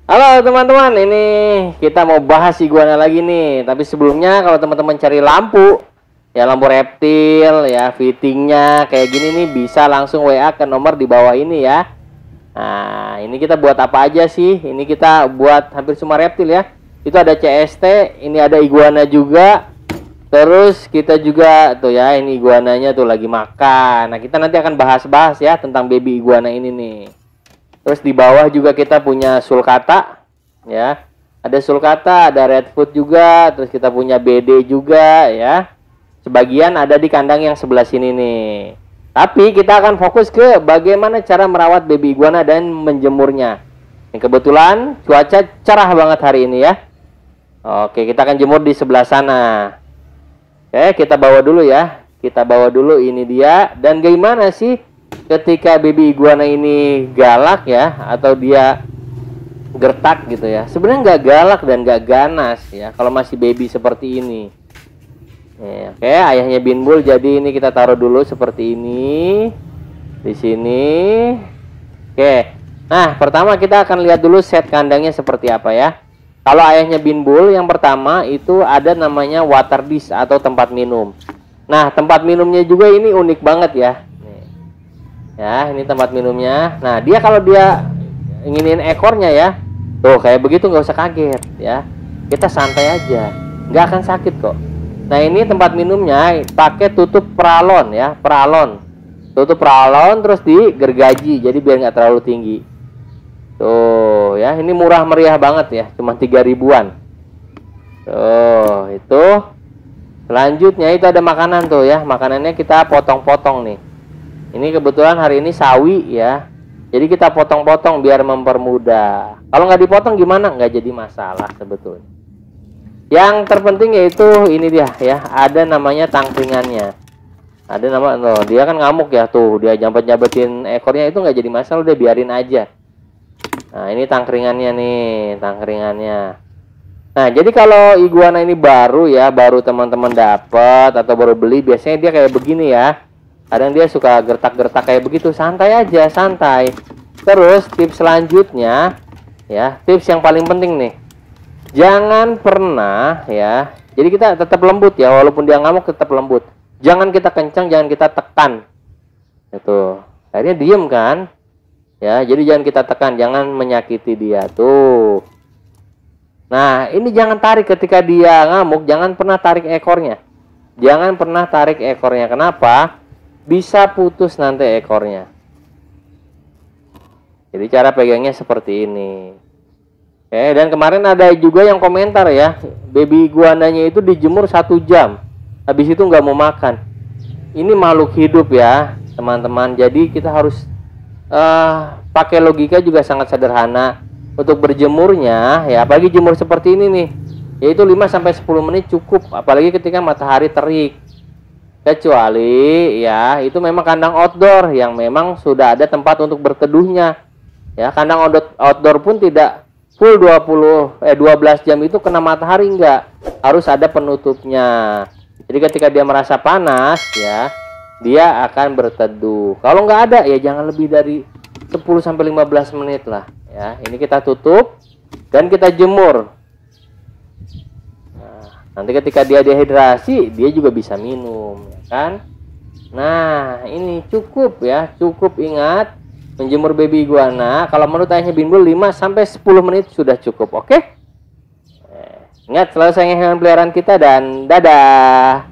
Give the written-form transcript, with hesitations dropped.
Halo teman-teman, ini kita mau bahas iguana lagi nih. Tapi sebelumnya kalau teman-teman cari lampu, ya lampu reptil, ya fittingnya kayak gini nih, bisa langsung WA ke nomor di bawah ini ya. Nah, ini kita buat apa aja sih? Ini kita buat hampir semua reptil ya. Itu ada CST, ini ada iguana juga. Terus kita juga tuh ya, ini iguananya tuh lagi makan. Nah, kita nanti akan bahas-bahas ya tentang baby iguana ini nih. Terus di bawah juga kita punya sulcata ya. Ada sulcata, ada redfoot juga, terus kita punya BD juga ya. Sebagian ada di kandang yang sebelah sini nih. Tapi kita akan fokus ke bagaimana cara merawat baby iguana dan menjemurnya. Ini kebetulan cuaca cerah banget hari ini ya. Oke, kita akan jemur di sebelah sana. Oke, kita bawa dulu ya. Kita bawa dulu, ini dia. Dan gimana sih ketika baby iguana ini galak ya, atau dia gertak gitu ya? Sebenarnya nggak galak dan nggak ganas ya kalau masih baby seperti ini. Oke, ayahnya Binbul, jadi ini kita taruh dulu seperti ini di sini. Oke, nah pertama kita akan lihat dulu set kandangnya seperti apa ya. Kalau ayahnya Binbul yang pertama itu ada namanya water dish atau tempat minum. Nah, tempat minumnya juga ini unik banget ya. Ya, ini tempat minumnya. Nah, dia kalau dia inginin ekornya ya, tuh kayak begitu, nggak usah kaget ya. Kita santai aja, nggak akan sakit kok. Nah, ini tempat minumnya pakai tutup pralon ya, pralon. Tutup pralon terus digergaji, jadi biar nggak terlalu tinggi. Tuh ya, ini murah meriah banget ya, cuma 3 ribuan. Tuh, itu. Selanjutnya itu ada makanan tuh ya, makanannya kita potong-potong nih. Ini kebetulan hari ini sawi ya. Jadi kita potong-potong biar mempermudah. Kalau nggak dipotong gimana? Nggak jadi masalah sebetulnya. Yang terpenting yaitu ini dia ya. Ada namanya tangkringannya. Ada nama, no, dia kan ngamuk ya tuh. Dia jabat-jabatin ekornya, itu nggak jadi masalah. Udah biarin aja. Nah, ini tangkringannya nih. Tangkringannya. Nah, jadi kalau iguana ini baru ya. Baru teman-teman dapat atau baru beli. Biasanya dia kayak begini ya. Kadang dia suka gertak-gertak kayak begitu, santai aja, santai. Terus tips selanjutnya ya, tips yang paling penting nih. Jangan pernah ya. Jadi kita tetap lembut ya, walaupun dia ngamuk tetap lembut. Jangan kita kencang, jangan kita tekan. Itu. Akhirnya diem kan? Ya, jadi jangan kita tekan, jangan menyakiti dia tuh. Nah, ini jangan tarik ketika dia ngamuk, jangan pernah tarik ekornya. Jangan pernah tarik ekornya. Kenapa? Bisa putus nanti ekornya. Jadi cara pegangnya seperti ini. Oke, dan kemarin ada juga yang komentar ya, baby iguananya itu dijemur 1 jam, habis itu nggak mau makan. Ini makhluk hidup ya teman-teman. Jadi kita harus pakai logika juga sangat sederhana untuk berjemurnya ya. Apalagi jemur seperti ini nih, yaitu 5-10 menit cukup. Apalagi ketika matahari terik. Kecuali ya itu memang kandang outdoor yang memang sudah ada tempat untuk berteduhnya ya. Kandang outdoor pun tidak full 12 jam itu kena matahari, enggak, harus ada penutupnya. Jadi ketika dia merasa panas ya, dia akan berteduh. Kalau nggak ada ya jangan lebih dari 10-15 menit lah ya. Ini kita tutup dan kita jemur. Nanti ketika dia dehidrasi, dia juga bisa minum, ya kan? Nah, ini cukup ya, cukup. Ingat, menjemur baby iguana, kalau menurut ayahnya Binbul 5-10 menit sudah cukup, oke? Ingat, selalu sayang hewan peliharaan kita dan dadah!